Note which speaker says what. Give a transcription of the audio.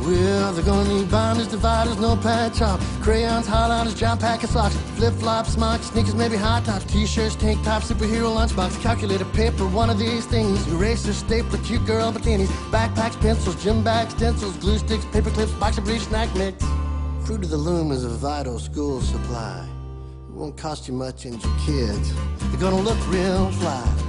Speaker 1: Well, they're gonna need binders, dividers, notepad, chalk, crayons, highlighters, job packet socks, flip-flops, smocks, sneakers, maybe high tops, t-shirts, tank tops, superhero lunchbox, calculator, paper, one of these things, eraser, stapler, cute girl bikinis, backpacks, pencils, gym bags, stencils, glue sticks, paper clips, box of bleach, snack mix. Fruit of the Loom is a vital school supply. It won't cost you much and your kids, they're gonna look real fly.